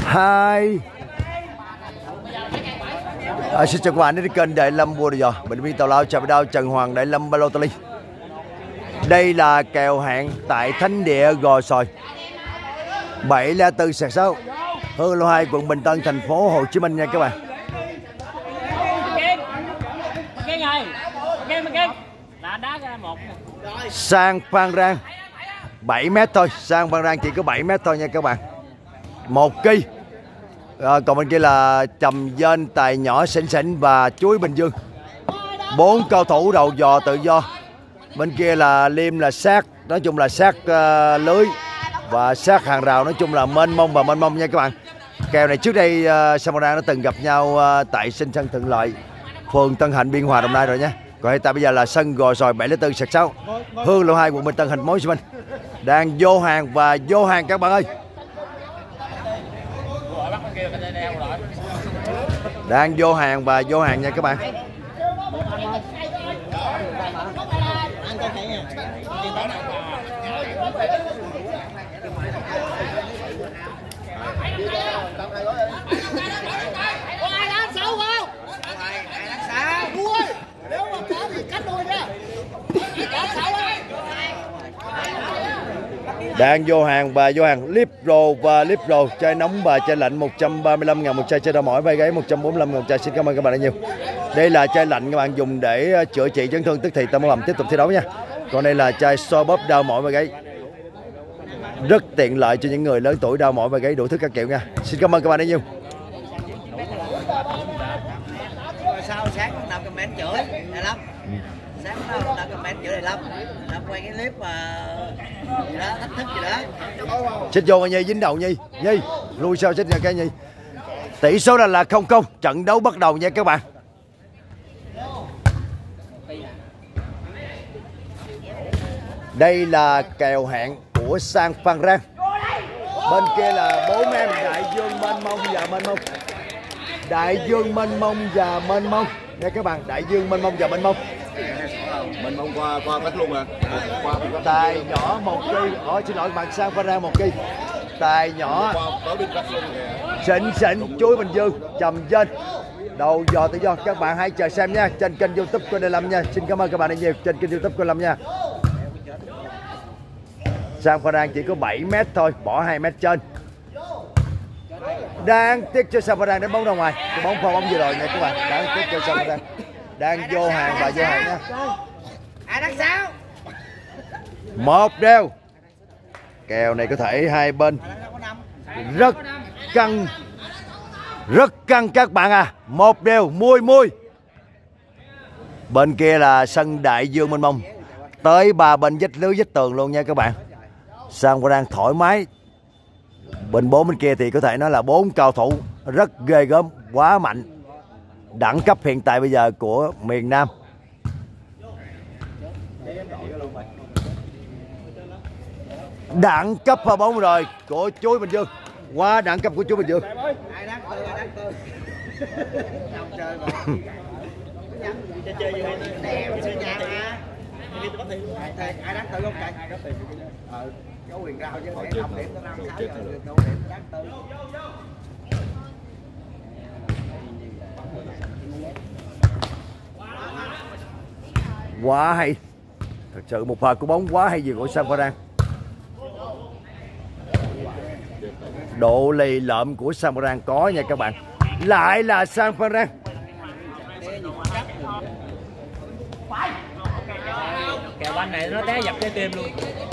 Hai. Xin chào các bạn đến với kênh Đại Lâm Bùa Giò. Bệnh viên tào lao chào đao Trần Hoàng Đại Lâm Balotelli. Đây là kèo hẹn tại Thánh Địa Gò Sồi 704/6 Hương Lô 2 quận Bình Tân thành phố Hồ Chí Minh nha các bạn. Sang Phan Rang 7 m thôi, sang Phan Rang chỉ có 7 m thôi nha các bạn. 1 kg. Còn bên kia là Trầm Dên, Tài Nhỏ, Xỉn Xỉn và Chuối Bình Dương. 4 cao thủ đầu dò tự do. Bên kia là Liêm là sát, nói chung là sát lưới và sát hàng rào, nói chung là mênh mông và mênh mông nha các bạn. Kèo này trước đây Samurai đã từng gặp nhau tại sân Thuận Lợi, phường Tân Hạnh, Biên Hòa, Đồng Nai rồi nhé. Còn hiện tại bây giờ là sân Gò Sồi 704/6 Hương Lô 2 quận Bình Tân thành phố Hồ Chí Minh. Đang vô hàng và vô hàng các bạn ơi. Đang vô hàng và vô hàng nha các bạn. Đang vô hàng và vô hàng. Lipro và Lipro, chai nóng và chai lạnh 135.000 một chai, chai đau mỏi vai gáy 145.000 một chai. Xin cảm ơn các bạn đã nhiều. Đây là chai lạnh các bạn dùng để chữa trị chấn thương tức thì tâm hầm tiếp tục thi đấu nha. Còn đây là chai xoa bóp đau mỏi vai gáy, rất tiện lợi cho những người lớn tuổi đau mỏi vai gáy đủ thứ các kiểu nha. Xin cảm ơn các bạn đã nhiều. Sao sáng nào comment chửi này lắm, sáng nào comment chửi này lắm, nó quay cái clip mà gì đó thách thức gì đó. Xích vô Nhi, dính đầu Nhi, Nhi lui sau xích ra cái Nhi. Tỷ số là 0-0, trận đấu bắt đầu nha các bạn. Đây là kèo hẹn của Sang Phan Rang. Bên kia là 4 em Đại Dương mênh mông và mênh mông. Đại Dương mênh mông và mênh mông nha các bạn. Đại Dương mênh mông và mênh mông. Mênh mông qua cách luôn à. Tài Nhỏ 1 kg. Xin lỗi bạn, Sang Phan Rang 1 kg. Tài Nhỏ, Xỉn Xỉn, Chuối Bình Dương, Trầm Dên, đầu dò tự do. Các bạn hãy chờ xem nha trên kênh YouTube của Đại Lâm nha. Xin cảm ơn các bạn đã nhiều trên kênh YouTube của Lâm nha. Sang Phan Rang chỉ có 7 m thôi, bỏ 2 m trên. Đang tiếc cho Sang Phan Rang đến bóng ra ngoài. Cái bóng pha bóng vừa rồi nha các bạn. Đáng tiếc cho Sang Phan Rang. Đang vô hàng và vô hàng nha. Ai đắt sao? 1 đều. Kèo này có thể hai bên rất căng các bạn à. 1 đều, mui. Bên kia là sân Đại Dương mênh mông, tới 3 bên vách lưới vách tường luôn nha các bạn. Sang Phan Rang thoải mái. Bên 4 bên kia thì có thể nói là 4 cao thủ rất ghê gớm, quá mạnh, đẳng cấp hiện tại bây giờ của miền Nam. Đẳng cấp pha bóng rồi của Chuối Bình Dương, quá đẳng cấp của Chuối Bình Dương. Ai đáng tư không trời? Có quyền rao chứ để không điểm nó 5-6 giờ được đâu điểm đáng tư. Quá hay. Thật sự một pha của bóng quá hay gì của Sang Phan Rang. Độ lì lợm của Sang Phan Rang có nha các bạn. Lại là Sang Phan Rang. Kèo banh này nó té dập trái tim luôn.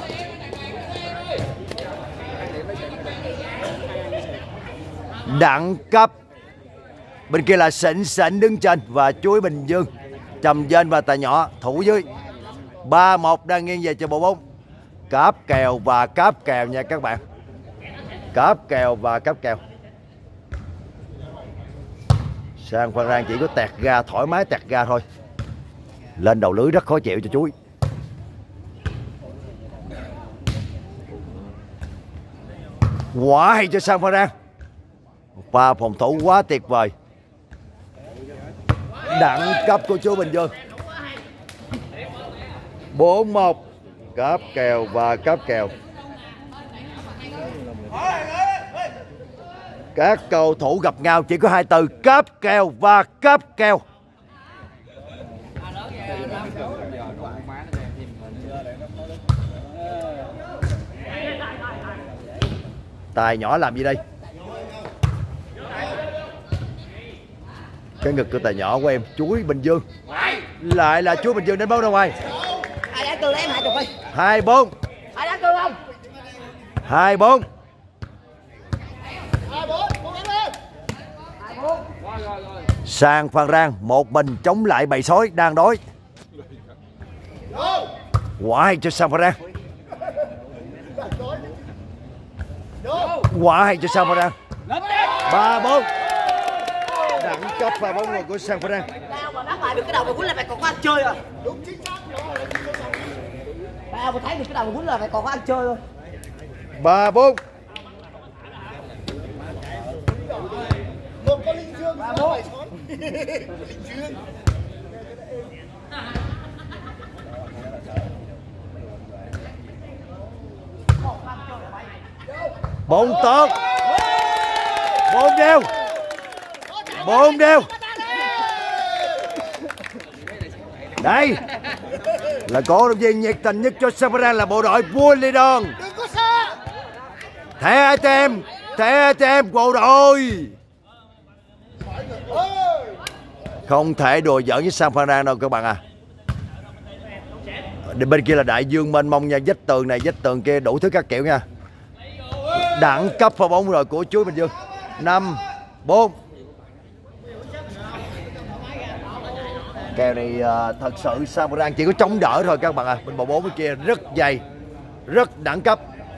Đẳng cấp. Bên kia là Xỉn Xỉn đứng trên và Chuối Bình Dương, Trầm Dên và Tài Nhỏ thủ dưới. 3-1 đang nghiêng về cho bộ bóng. Cáp kèo và cáp kèo nha các bạn. Cáp kèo và cáp kèo. Sang Phan Rang chỉ có tẹt ga, thoải mái tẹt ga thôi. Lên đầu lưới rất khó chịu cho Chuối. Quá hay cho Sang Phan Rang. Pha phòng thủ quá tuyệt vời. Đẳng cấp của Chuối Bình Dương. 4-1. Cáp kèo và cáp kèo. Các cầu thủ gặp nhau chỉ có hai từ: cáp kèo và cáp kèo. Tài nhỏ làm gì đây? Cái ngực của Tài nhỏ của em, Chuối Bình Dương. Lại là Chuối Bình Dương đánh bóng ra ngoài. 2-4. 2-4. Sang Phan Rang một mình chống lại bầy sói đang đói. Quả hay cho Sang Phan Rang. Quả hay cho Sang Phan Rang. 3-4. Đẳng cấp và bóng người của Sang Phan Rang. Tao mà bắt lại được cái đầu mày quýnh là mày còn có ăn chơi rồi. Tao mà thấy được cái đầu mày quýnh là mày còn có ăn chơi thôi. 3-4. Một con linh dương, ba bảy xón. Linh dương. Bóng tốt. 4-4. 4-4. Đây là cổ động viên nhiệt tình nhất cho Sang Phan Rang là bộ đội Buôn Lê Đòn. Thẻ ATM bộ đội. Không thể đùa giỡn với Sang Phan Rang đâu các bạn à. Bên kia là đại dương mênh mông nha, vách tường này vách tường kia đủ thứ các kiểu nha. Đẳng cấp pha bóng rồi của Chuối Bình Dương. 5-4. Kèo này thật sự Sang Phan Rang chỉ có chống đỡ thôi các bạn à. Bên bộ 4 bên kia rất dày, rất đẳng cấp.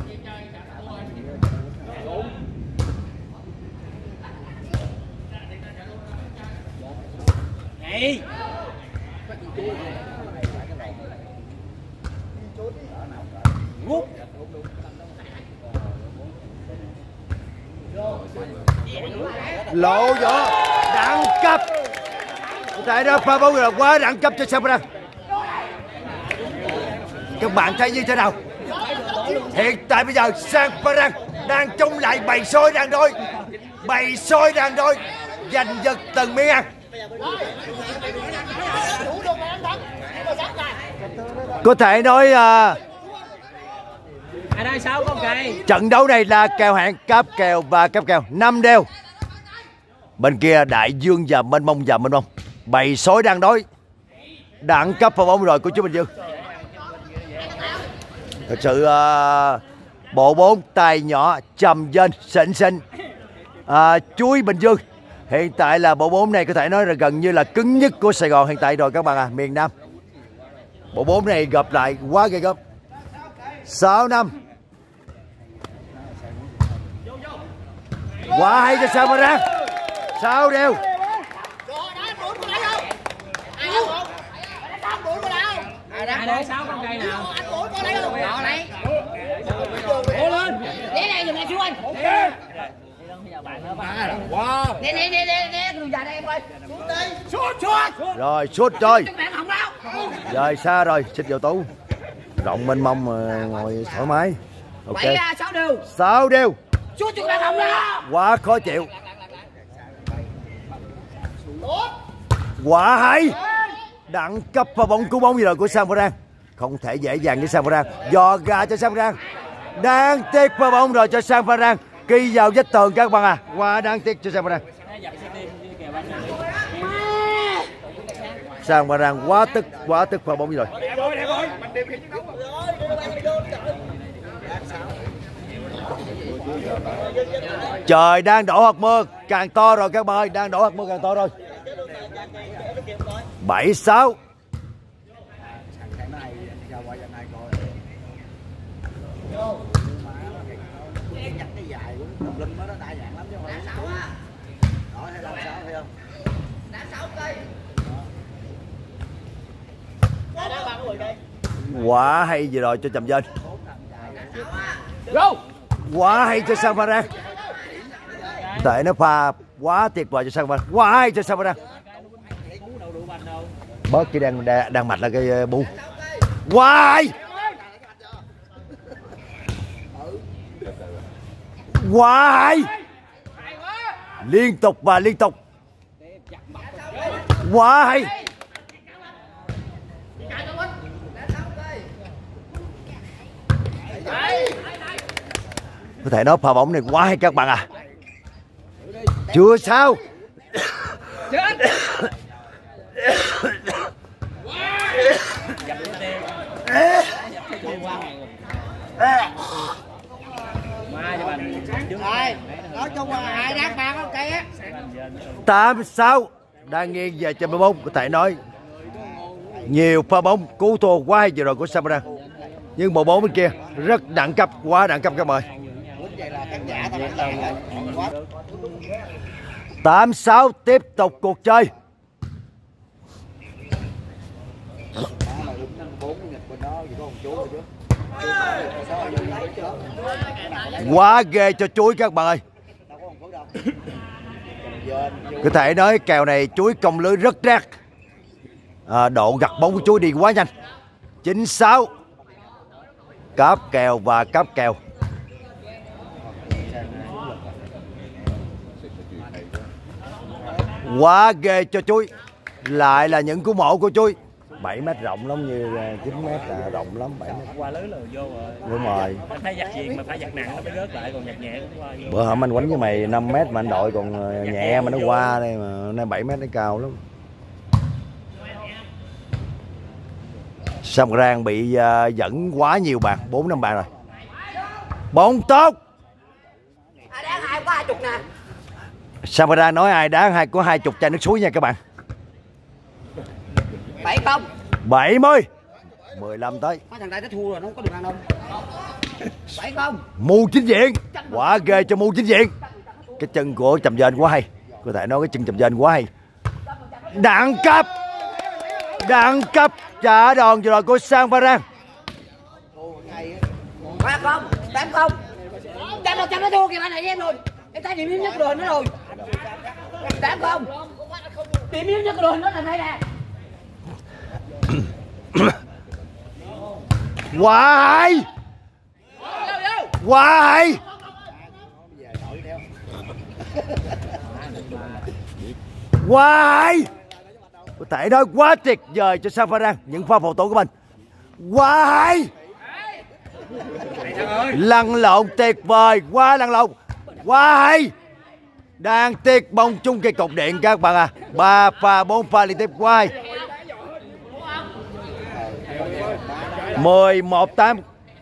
Lộ võ đẳng cấp. Tại đó pha bóng là quá đẳng cấp cho Sang Phan Rang. Các bạn thấy như thế nào? Hiện tại bây giờ Sang Phan Rang đang chống lại bầy sói đang đói. Bầy sói đang đói, giành giật từng miếng ăn. Có thể nói trận đấu này là kèo hẹn cáp kèo và cáp kèo 5 đều. Bên kia đại dương và mênh mông và mênh mông. Bầy sói đang đói. Đẳng cấp pha bóng rồi của Chuối Bình Dương. Thật sự bộ 4 Tài nhỏ trầm dên xịn xịn. Chuối Bình Dương hiện tại là bộ 4 này có thể nói là gần như là cứng nhất của Sài Gòn hiện tại rồi các bạn à, miền Nam. Bộ 4 này gặp lại quá ghê gớm. 6-5. Quá hay cho Sang Phan Rang. 6 đều. Ai để 6 con cây nào? Đó lấy. Cố lên. Để đây giùm em chú anh. Wow. Nè, đường dài đây em ơi. Xuống. Rồi sút rồi. Bạn không đâu. Rồi xa rồi, xích vào tú. Rộng mênh mông ngồi thoải mái. Ok. 6 đều. 6 đều. Xuống cho bạn không đâu. Quá khó chịu. Quá hay. Đẳng cấp pha bóng cú bóng gì rồi của Sang Phan Rang. Không thể dễ dàng với Sang Phan Rang. Dò gà cho Sang Phan Rang. Đáng tiếc pha bóng rồi cho Sang Phan Rang. Kỳ vào vách tường các bạn à. Quá đáng tiếc cho Sang Phan Rang. Sang Phan Rang quá tức pha bóng gì rồi. Trời đang đổ hạt mưa càng to rồi các bạn ơi, đang đổ hạt mưa càng to rồi. 7-6. Quá hay gì rồi cho Trầm Dên. Quá hay cho Sang Phan Rang. Tại nó pha quá tuyệt vời cho Sang Phan Rang. Quá hay cho Sang Phan Rang. Bớt cái đang mạch là cái bu. Quá hay. Quá hay. Liên tục và liên tục. Quá hay. Có thể nói pha bóng này quá hay các bạn à. Chưa sao. Nói chung là hai đá ba ok á. 8-6 đang nghiêng về trên pha bóng. Có thể nói nhiều pha bóng cứu thua quá hay vừa rồi của Samparan. Nhưng bộ bóng bên kia rất đẳng cấp, quá đẳng cấp các bạn. 8-6 tiếp tục cuộc chơi. Quá ghê cho Chuối các bạn ơi. Có thể nói kèo này Chuối công lưới rất rác. Độ gặt bóng của Chuối đi quá nhanh. 9-6 cáp kèo và cáp kèo. Quá ghê cho Chuối. Lại là những cú mổ của Chuối. 7 mét rộng lắm, như 9 mét là rộng lắm. 7 mét qua lưới là vô rồi. Đúng rồi. Anh phải giặt gì mà phải giặt nặng nó mới rớt lại, còn giặt nhẹ cũng qua vô. Bữa hổm anh quánh với mày 5 mét mà anh đội còn nhẹ mà nó qua đây, mà nay 7 mét nó cao lắm. Samparan bị dẫn quá nhiều bàn, 4-5 bàn rồi. Bóng tốt. Ai đá hai có 20 nè. Samparan nói ai đá hai có 20 chai nước suối nha các bạn. 7-0. 70. 15 tới. Mấy thằng đây nó thua rồi, nó không có được ăn đâu. 7-0. Mu chính diện. Quá ghê cho Mu chính diện. Cái chân của Trầm Dên quá hay. Có thể nói cái chân Trầm Dên quá hay. Đẳng cấp. Đẳng cấp trả đòn vừa rồi của Samparan. 3-0. 8-0. Trăm nó thua kìa bạn này em rồi. Em thấy điểm yếu nhất rồi nó rồi. 8-0. Điểm yếu nhất rồi nó là đây nè. Quá hay. Quá hay. Quá hay. Có thể nói quá tuyệt vời cho Samparan. Những pha phòng thủ của mình quá hay. Lăn lộn tuyệt vời. Quá lăn lộn. Quá hay. Đang tiếc bóng chung cây cột điện các bạn à. 3 pha 4 pha liên tiếp quá hay. 11-8.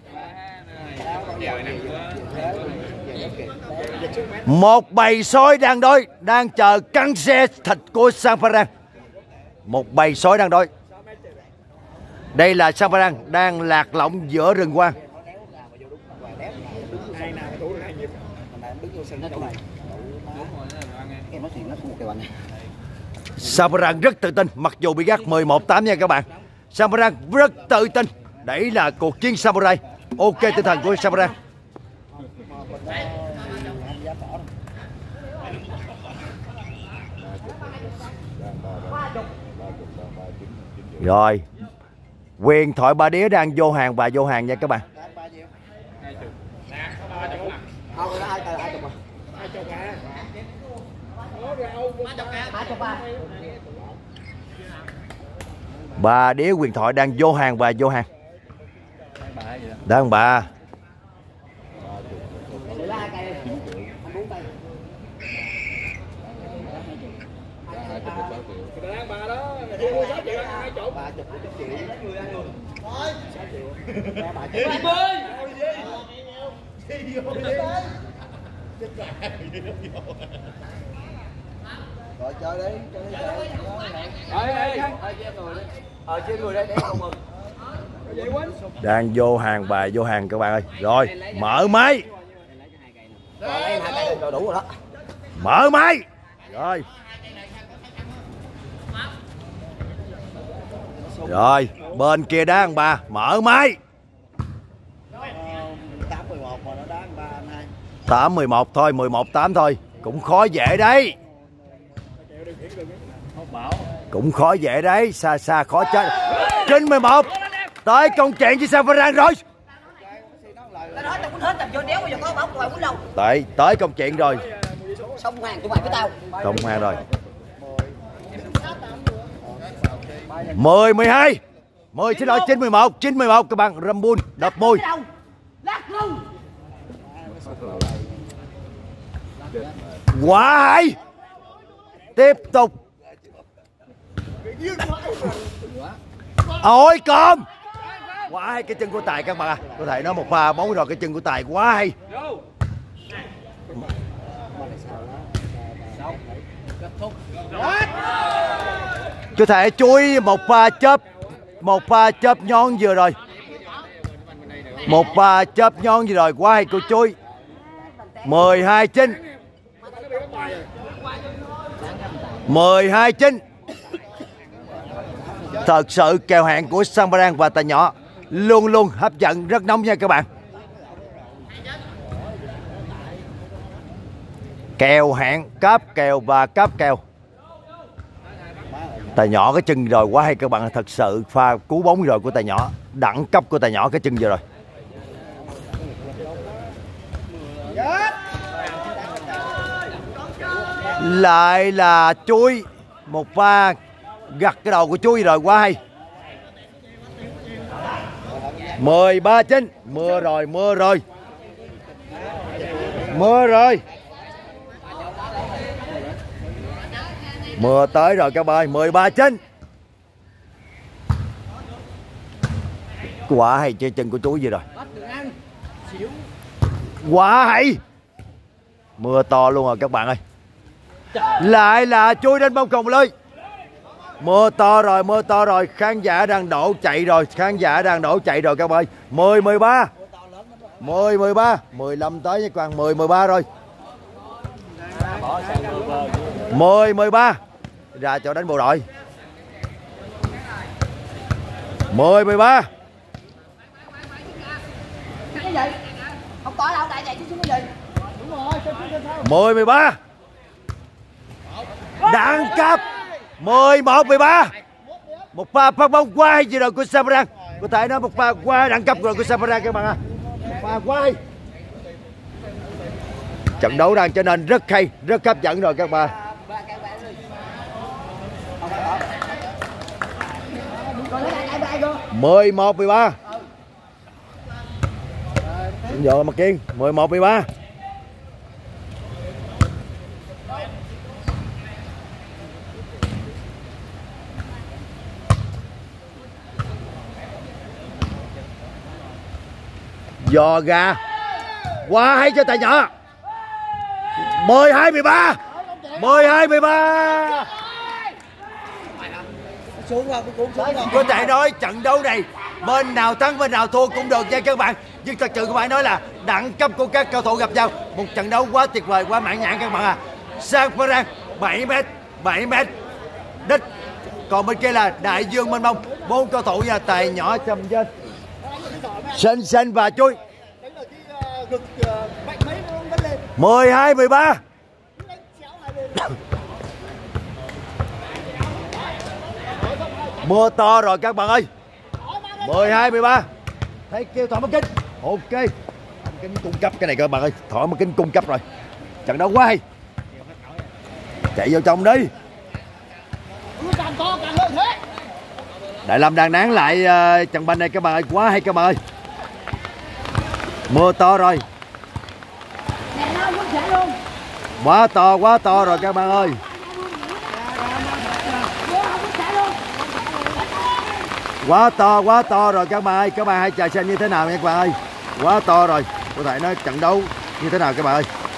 Một bầy sói đang đói, đang chờ cắn xe thịt của Samparan. Một bầy sói đang đói. Đây là Samparan đang lạc lõng giữa rừng quang. Samparan rất tự tin mặc dù bị gác 11-8 nha các bạn. Samparan rất tự tin. Đấy là cuộc chiến Samurai. Ok tinh thần của Samparan. Rồi, quyền thoại ba đĩa đang vô hàng và vô hàng nha các bạn. Ba đĩa quyền thoại đang vô hàng và vô hàng. Đang bà. Rồi chơi đi. Chơi người đây để không mừng. Đang vô hàng và vô hàng các bạn ơi. Rồi, mở máy. Rồi đủ rồi đó. Mở máy. Rồi. Rồi, bên kia đá ăn ba, mở máy. 8-11 mà nó đá 3-2. 8-11 thôi, 11-8 thôi. Cũng khó dễ đấy. Cũng khó dễ đấy, xa xa khó chết. 9-11. Tới công chuyện với Samparan rồi. Tao nói tao muốn hết tập vô đéo bây giờ có bóng rồi muốn đâu. Tới công chuyện rồi. Xong hàng của mày với tao. Cộng hàng rồi. 10 12. 10 xin lỗi 9 11, 9 11 các bạn. Rambun đập môi. Quá hay. Tiếp tục. Ôi con. Quá hay cái chân của Tài các bạn ạ. Có thể nói một pha bóng rồi, cái chân của Tài quá hay. Có thể chuối một pha chớp nhón vừa rồi. Một pha chớp nhón vừa rồi quá hay của chuối. 12-9. 12-9. Thật sự kèo hẹn của Sang Parang và Tài Nhỏ luôn luôn hấp dẫn, rất nóng nha các bạn. Kèo hẹn, cáp kèo và cáp kèo. Tài Nhỏ cái chân rồi quá hay các bạn. Thật sự pha cú bóng rồi của Tài Nhỏ, đẳng cấp của Tài Nhỏ cái chân vừa rồi. Lại là chuối. Một pha gặt cái đầu của chuối rồi quá hay. 13-9. Mưa rồi. Mưa tới rồi các bạn. 13-9. Quá hay chơi chân của chuối gì rồi. Quá hay. Mưa to luôn rồi các bạn ơi. Lại là chuối đến bóng còng lưới. Mưa to rồi. Khán giả đang đổ chạy rồi. Các bạn ơi. 10-13. 10-13. 15 tới nha các bạn. 10-13 rồi. 10-13. Ra cho đánh bộ đội. 10-13. Cái gì? Không có đâu, đại chạy xuống cái gì? Đúng rồi, 10-13. Đẳng cấp. 11-13. Một pha phát bóng quá hay gì rồi của Sang Parang. Có thể nói một pha quá đẳng cấp rồi của Sang Parang các bạn ạ. Một pha quá hay. Trận đấu đang trở nên rất hay, rất hấp dẫn rồi các bạn. 11-13. Giờ mặt Kiên. 11-13. Giò gà. Quá hay cho Tài Nhỏ. 12-13. 12-13. Có thể nói trận đấu này bên nào thắng bên nào thua cũng được nha các bạn. Nhưng thật sự các bạn nói là đẳng cấp của các cầu thủ gặp nhau. Một trận đấu quá tuyệt vời, quá mãn nhãn các bạn à. Sang Parang 7m đích. Còn bên kia là Đại Dương mênh mông. 4 cầu thủ nha. Tài Nhỏ, Trầm Dên, Xanh và Chuối. 12-13. Mưa to rồi các bạn ơi. 12-13. Thấy kêu Thỏ Mắt Kính. Ok. Mắt Kính cung cấp cái này các bạn ơi. Thỏ Mắt Kính cung cấp rồi. Trận đấu quá hay. Chạy vô trong đi. Đại Lâm đang nán lại trận banh này các bạn ơi. Quá hay các bạn ơi. Mưa to rồi. Quá to rồi các bạn ơi. Quá to rồi các bạn ơi. Các bạn hãy chờ xem như thế nào nha các bạn ơi. Quá to rồi. Có thể nói trận đấu như thế nào các bạn ơi.